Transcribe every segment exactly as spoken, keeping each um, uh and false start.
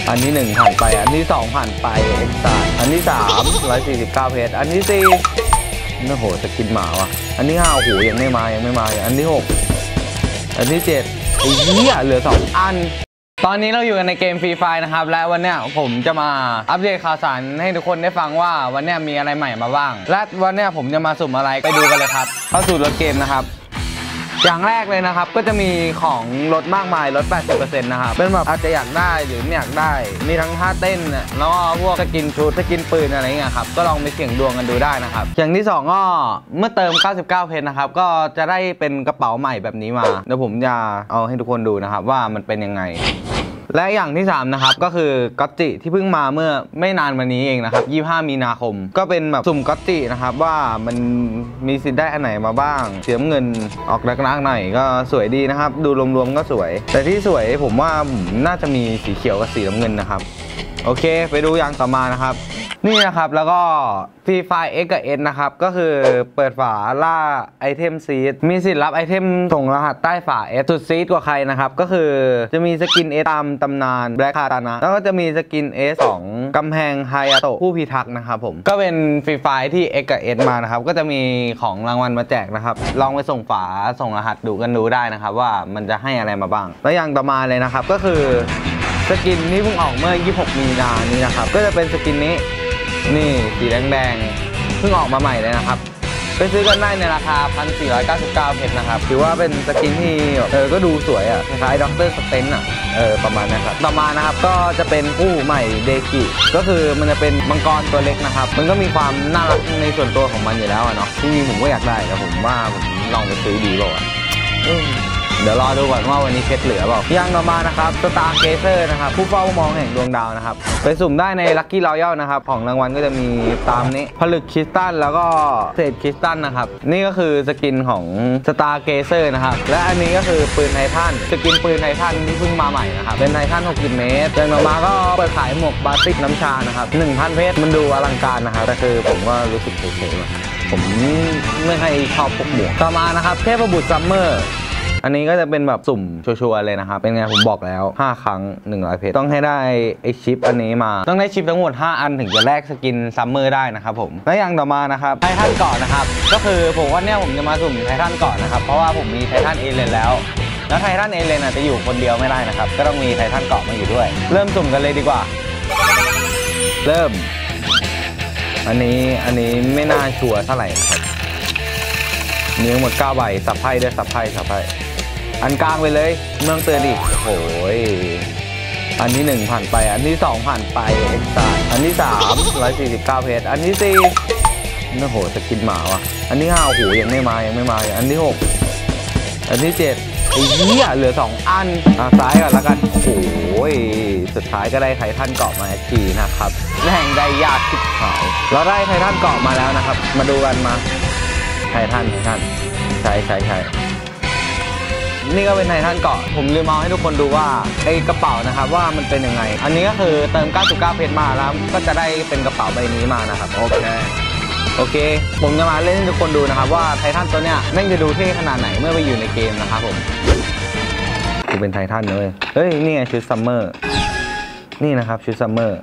อันที่หนึ่งผ่านไปอันที่สองผ่านไปเอ็กซ์ตาอันที่สามร้อยสี่สิบเก้าเพชรอันที่สี่โอ้โหจะกินหมาว่ะอันที่ห้าโอ้โหยังไม่มายังไม่มาอันที่หกอันที่เจ็ดไอ้เหี้ยเหลือสองอันตอนนี้เราอยู่กันในเกมฟรีไฟนะครับและวันนี้ผมจะมาอัปเดตข่าวสารให้ทุกคนได้ฟังว่าวันนี้มีอะไรใหม่มาบ้างและวันนี้ผมจะมาสุ่มอะไรไปดูกันเลยครับเข้าสู่รถเกมนะครับอย่างแรกเลยนะครับก็จะมีของลดมากมายลด แปดสิบเปอร์เซ็นต์ นะครับเป็นแบบอาจจะอยากได้หรือไม่อยากได้มีทั้งท่าเต้นแล้วก็พวกสกินชุดสกินปืนอะไรเงี้ยครับก็ลองไปเสี่ยงดวงกันดูได้นะครับอย่างที่สองก็เมื่อเติมเก้าสิบเก้าเพชรนะครับก็จะได้เป็นกระเป๋าใหม่แบบนี้มาเดี๋ยวผมจะเอาให้ทุกคนดูนะครับว่ามันเป็นยังไงและอย่างที่สามนะครับก็คือก็อตจิที่เพิ่งมาเมื่อไม่นานมานี้เองนะครับยี่สิบห้ามีนาคมก็เป็นแบบสุ่มก็อตจินะครับว่ามันมีสิทธิ์ได้อันไหนมาบ้างเสียเงินออกรักๆหน่อยก็สวยดีนะครับดูรวมๆก็สวยแต่ที่สวยผมว่าน่าจะมีสีเขียวกับสีน้ำเงินนะครับโอเคไปดูอย่างต่อมานะครับนี่นะครับแล้วก็ฟรีไฟ X กับ S นะครับก็คือเปิดฝาล่าไอเทมซีดมีสิทธิ์รับไอเทมส่งรหัสใต้ฝา S สุดซีดกว่าใครนะครับก็คือจะมีสกิน S ตามตำนานแบล็คคาตานะแล้วก็จะมีสกิน S ของกำแพงไฮยาโตะผู้พิทักษ์นะครับผมก็เป็นฟรีไฟที่ X กับ S มานะครับก็จะมีของรางวัลมาแจกนะครับลองไปส่งฝาส่งรหัสดูกันดูได้นะครับว่ามันจะให้อะไรมาบ้างแล้วอย่างต่อมาเลยนะครับก็คือสกินที่เพิ่งออกเมื่อยี่สิบหกมีนานี้นะครับก็จะเป็นสกินนี้นี่สีแดงๆเพิ่งออกมาใหม่เลยนะครับไปซื้อกันได้ในราคา หนึ่งพันสี่ร้อยเก้าสิบเก้า เพชรนะครับถือว่าเป็นสกินที่เออก็ดูสวยอ่ะคล้ายๆด็อกเตอร์สเตนอ่ะเออประมาณนะครับต่อมานะครับก็จะเป็นผู้ใหม่เดกิก็คือมันจะเป็นมังกรตัวเล็กนะครับมันก็มีความน่ารักในส่วนตัวของมันอยู่แล้วเนาะที่ผมก็อยากได้แต่ผมว่าผมลองไปซื้อดีกว่าเดี๋ยวรอดูก่อนว่าวันนี้เพชรเหลือเปล่าอย่างต่อมานะครับสตาร์เกเซอร์นะครับผู้เฝ้ามองแห่งดวงดาวนะครับไปสุ่มได้ในลัคกี้รอยัลนะครับของรางวัลก็จะมีตามนี้ผลึกคริสตัลแล้วก็เศษคริสตัลนะครับนี่ก็คือสกินของสตาร์เกเซอร์นะครับและอันนี้ก็คือปืนไททันสกินปืนไททันที่เพิ่งมาใหม่นะครับเป็นไททันหกสิบเมตรอย่างต่อมาก็เปิดขายหมวกบาติกน้ำชานะครับ หนึ่งพัน เพชรมันดูอลังการนะครับแต่คือผมก็รู้สึกเฉยๆผมไม่ให้ชอบพวกหมวกต่อมานะครับเทพบุตรซัมเมอร์อันนี้ก็จะเป็นแบบสุ่มชัวร์ๆเลยนะครับเป็นไงผมบอกแล้วห้าครั้งหนึ่งร้อยเพชรต้องให้ได้ไอชิปอันนี้มาต้องได้ชิปทั้งหมดห้าอันถึงจะแลกสกินซัมเมอร์ได้นะครับผมและอย่างต่อมานะครับไททันเกาะนะครับก็คือผมว่าเนี่ยผมจะมาสุ่มไททันเกาะนะครับเพราะว่าผมมีไททันเอเลนแล้วแล้วไททันเอเลนอาจจะอยู่คนเดียวไม่ได้นะครับก็ต้องมีไททันเกาะมาอยู่ด้วยเริ่มสุ่มกันเลยดีกว่าเริ่มอันนี้อันนี้ไม่น่าชัวร์เท่าไหร่นะครับมีทั้งหมดเก้าใบสับไพ่ด้วยสับไพ่สับไพ่อันกลางไปเลยเมืองเตือนอีกโอ้ยอันที่หนึ่งผ่านไปอันที่สองผ่านไปเอ็กซ์ตาอันที่สามร้อยสี่สิบเก้าเพชรอันที่สี่โอ้โหจะกินหมาว่ะอันที่ห้าโอ้โหยังไม่มายังไม่มาอันที่หกอันที่เจ็ดไอ้เหี้ยเหลือสองอันอ่ะซ้ายก่อนแล้วกันโอ้ยสุดท้ายก็ได้ไททันเกาะมาทีนะครับแห่งได้ยากทิบหายเราได้ไททันเกาะมาแล้วนะครับมาดูกันมาไททันไททันใช่ใช่ใช่นี่ก็เป็นไททันเกาะผมลืมเอาให้ทุกคนดูว่าไอ้กระเป๋านะครับว่ามันเป็นยังไงอันนี้ก็คือเติมเก้าสิบเก้าเพชรมาแล้วก็จะได้เป็นกระเป๋าใบนี้มานะครับโอเคโอเคผมจะมาเล่นให้ทุกคนดูนะครับว่าไททันตัวเนี้ยแม่งจะดูเท่ขนาดไหนเมื่อไปอยู่ในเกมนะครับผมคือเป็นไททันเลยเฮ้ยนี่ไงชุดซัมเมอร์นี่นะครับชุดซัมเมอร์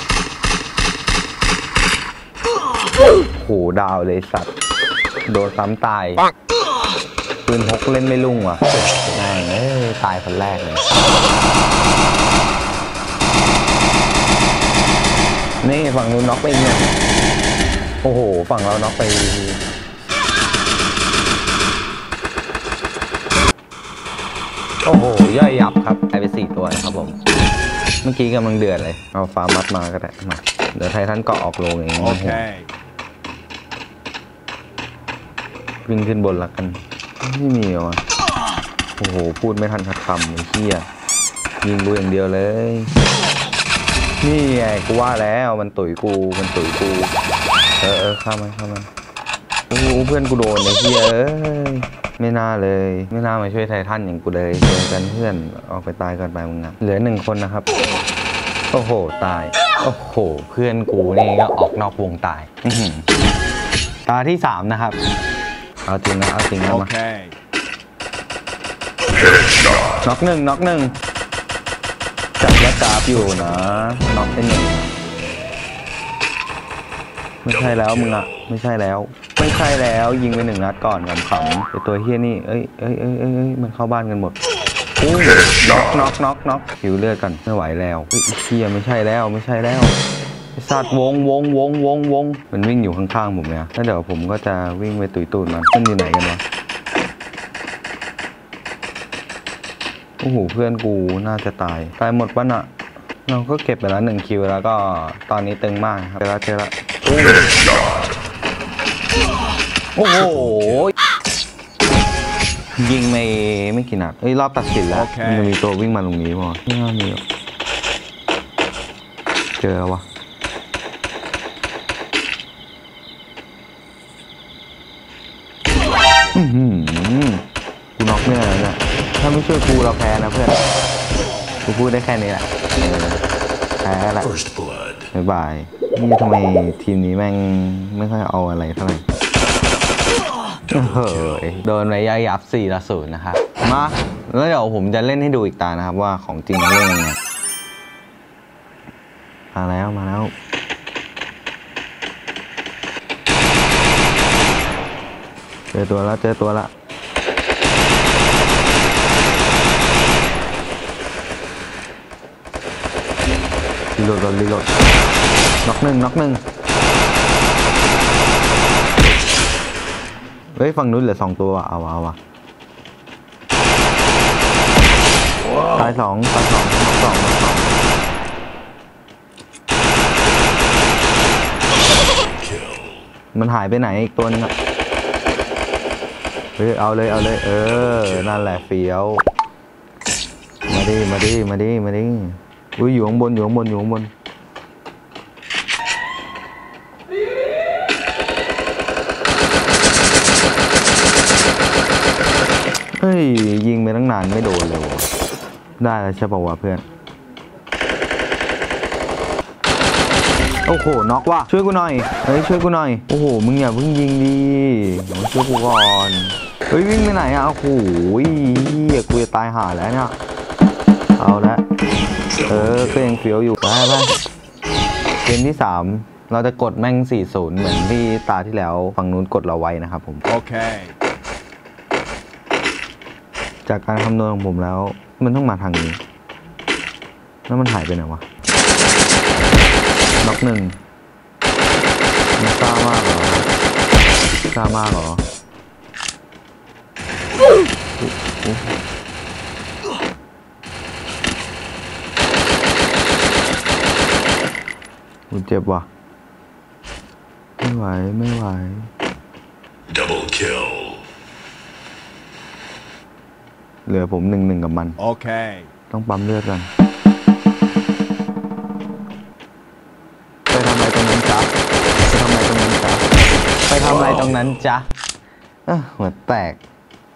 โหดาวเลยสัตว์โดนซ้ำตายปืนพกเล่นไม่ลุ่งว่ะแม่งเอ้ยตายคนแรกเลยนี่ฝั่งนู้นน็อกไปเนี่ยโอ้โหฝั่งเราน็อกไปโอ้โหย่อยยับครับตายไปสี่ตัวนะครับผมเมื่อกี้กำลังเดือดเลยเอาฟ้ามัดมาก็ได้มาเดี๋ยวไททันเกาะออกโลงอย่างนี้โอเควิ่งขึ้นบนละกันไม่มีวะโอ้โหพูดไม่ทันทัดคำไอ้เหี้ยยิงกูอย่างเดียวเลยนี่ไงกูว่าแล้วมันตุ๋ยกูมันตุ๋ยกูเออเออเข้ามาเข้ามาโอ้โหเพื่อนกูโดนไอ้เหี้ยเอ้ยไม่น่าเลยไม่น่ามาช่วยไททันอย่างกูเลยเจอกันเพื่อนออกไปตายก่อนไปมึงนะเหลือหนึ่งคนนะครับโอ้โหตายโอ้โหเพื่อนกูนี่ก็ออกนอกวงตายตาที่สามนะครับเอาจริงนะเอาจริงนะมาน็อกหนึ่งน็อกหนึ่งจัดไปยัดกราฟอยู่นะน็อกเป็นหนึ่งไม่ใช่แล้วมึงอะไม่ใช่แล้วไม่ใช่แล้วยิงไปหนึ่งนัดก่อนขำๆไอตัวเฮี้ยนี่เอ้ยเอ้ยเอ้ยเอ้ยมันเข้าบ้านกันหมดอู้น็อกน็อกน็อกน็อกผิวเลือดกันไม่ไหวแล้วเฮ้ยเฮี้ยไม่ใช่แล้วไม่ใช่แล้วสัตว์วงวงวงวงวงมันวิ่งอยู่ข้างๆผมเนี่ยแล้วเดี๋ยวผมก็จะวิ่งไปตุยตูดมันมันอยู่ไหนกันวะโอ้โหเพื่อนกูน่าจะตายตายหมดปะน่ะเราก็เก็บไปแล้วหนึ่งคิวแล้วก็ตอนนี้ตึงมากครับเจอแล้วเจอแล้วโอ้โหยิงไม่ไม่กี่นัดเฮ้ยรอบตัดสินแล้วมันจะมีตัววิ่งมาตรงนี้มั้งไม่น่ามีเจอวะอือหือกูน็อกเนี่ยนะถ้าไม่ช่วยกูเราแพ้นะเพื่อนกูพูดได้แค่นี้แหละแพ้แหละบ๊ายบายนี่ทำไมทีมนี้แม่งไม่ค่อยเอาอะไรเท่าไหร่เฮ้ยโดนไปย่อยยับสี่ต่อศูนย์นะครับมาแล้วเดี๋ยวผมจะเล่นให้ดูอีกตานะครับว่าของจริงเล่นยังไงมาแล้วมาแล้วเจอตัวละเจอตัวละรีโหลดรีโหลดน็อกหนึ่งน็อกหนึ่งเฮ้ยฝั่งนู้นเหลือสองตัวเอาเอาว่ะตายสองตายสองน็อกสองน็อกสองมันหายไปไหนอีกตัวนึงอ่ะเฮ้ยเอาเลยเอาเลยเออนั่นแหละเฟี้ยวมาดิมาดิมาดิมาดิอุ้ยอยู่ข้างบนอยู่ข้างบนอยู่ข้างบนเฮ้ยยิงไปตั้งนานไม่โดนเลยวะได้แล้วใช่ป่าววะเพื่อนโอ้โหน็อกว่ะช่วยกูหน่อยเฮ้ยช่วยกูหน่อยโอ้โหมึงอย่าเพิ่งยิงดิมาช่วยกูก่อนเฮ้ยวิ่งไปไหนอ่ะโอ้โหเฮียกูจะตายห่าแล้วเนี่ยเอาละเออก็ยังเฟี้ยวอยู่ได้ป่ะเกมที่สามเราจะกดแม่งสี่ศูนย์เหมือนที่ตาที่แล้วฝั่งนู้นกดเราไว้นะครับผมโอเคจากการคำนวณของผมแล้วมันต้องมาทางนี้แล้วมันหายไปไหนวะน็อกหนึ่งมันซ่ามากเหรอซ่ามากเหรอกูเจ็บว่ะไม่ไหวไม่ไหว Double kill เหลือผมหนึ่งหนึ่งกับมันโอเคต้องปั๊มเลือดกันไปทำอะไรตรงนั้นจ๊ะไปทำอะไรตรงนั้นจ๊ะไปทำอะไรตรงนั้นจ๊ะเออหัวแตก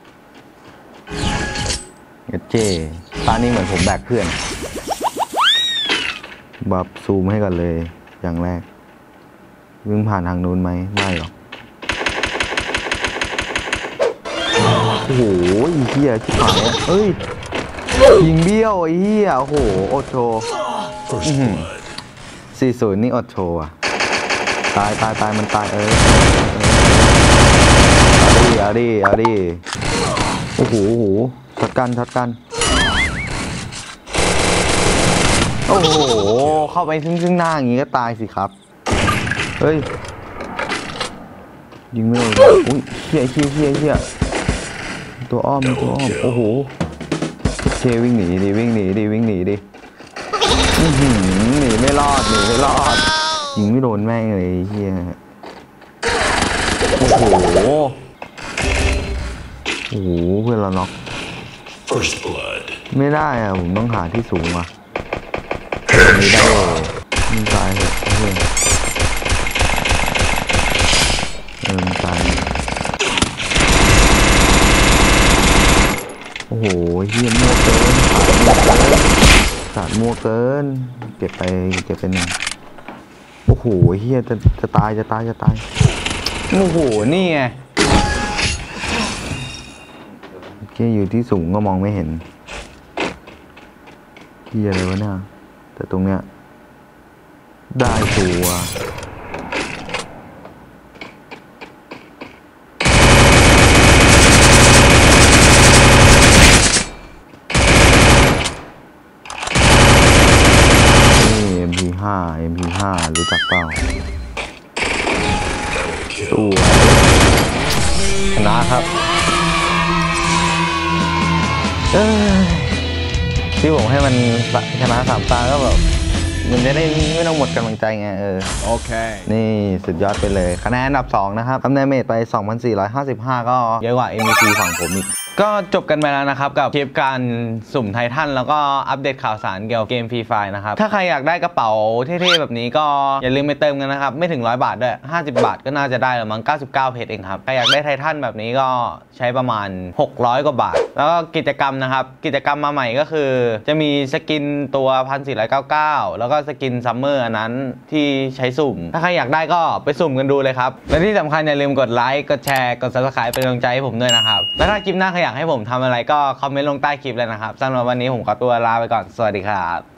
เจ๊ตอนนี้เหมือนผมแบกเพื่อนบับซูมให้กันเลยอย่างแรกวิ่งผ่านทางนู้นไหมไม่หรอกโอ้โหเฮียชิบหายเอ้ยยิงเบี้ยวไอ้เฮียโอ้โหอดโชว์สี่ศูนย์นี่อดโชว์อ่ะตายตายตายมันตายเออเอาดิเอาดิเอาดิโอ้โหโอ้โหชัดกันชัดกันโอ้โหเข้าไปซึ่งซึ่งหน้าอย่างงี้ก็ตายสิครับเฮ้ยยิงไม่โดนอุ้ยเฮียเฮียเฮียเฮียตัวอ้อมตัวอ้อมโอ้โหเชวิ่งหนีดิวิ่งหนีดิวิ่งหนีดิหนีไม่รอดหนีไม่รอดยิงไม่โดนแม่งเลยเฮียโอ้โหโอ้โหเพื่อนเราน็อกไม่ได้อะผมต้องหาที่สูงว่ะไม่ได้มันตายเหรอเพื่อนเออมันตายโอ้โหเฮียมั่วเกินสาดมั่วเกินเก็บไปเก็บไปหนึ่งโอ้โหเฮียจะจะตายจะตายจะตายโอ้โหนี่ไงเฮียอยู่ที่สูงก็มองไม่เห็นเฮียอะไรวะเนี่ยแต่ตรงเนี้ยได้ตัวเอ็ม พี ห้า เอ็ม พี ห้า รู้จักเปล่าตัวชนะครับเออที่ผมให้มันชนะสามตาก็แบบมันจะได้ไม่ต้องหมดกำลังใจไงเออโอเคนี่สุดยอดไปเลยคะแนนอันดับสองนะครับทำดาเมจไป สองพันสี่ร้อยห้าสิบห้า ก็เยอะกว่า เอ็ม วี พี ฝั่งผมอีกก็จบกันไปแล้วนะครับกับคลิปการสุ่มไททันแล้วก็อัปเดตข่าวสารเกี่ยวกับเกมฟรีไฟนะครับถ้าใครอยากได้กระเป๋าเท่ๆแบบนี้ก็อย่าลืมไปเติมกันนะครับไม่ถึงร้อยบาทด้วยห้าสิบบาทก็น่าจะได้แล้วมั้งเก้าสิบเก้าเพชรเองครับใครอยากได้ไททันแบบนี้ก็ใช้ประมาณหกร้อยกว่าบาทแล้วก็กิจกรรมนะครับกิจกรรมมาใหม่ก็คือจะมีสกินตัว หนึ่งพันสี่ร้อยเก้าสิบเก้า แล้วก็สกินซัมเมอร์อันนั้นที่ใช้สุ่มถ้าใครอยากได้ก็ไปสุ่มกันดูเลยครับและที่สำคัญอย่าลืมกดไลค์กดแชร์กด ซับสไครบ์ เป็นกำลังใจให้ผมด้วยนะครับแล้วถ้าคลิปหน้าใครอยากให้ผมทำอะไรก็คอมเมนต์ลงใต้คลิปเลยนะครับสำหรับวันนี้ผมขอตัวลาไปก่อนสวัสดีครับ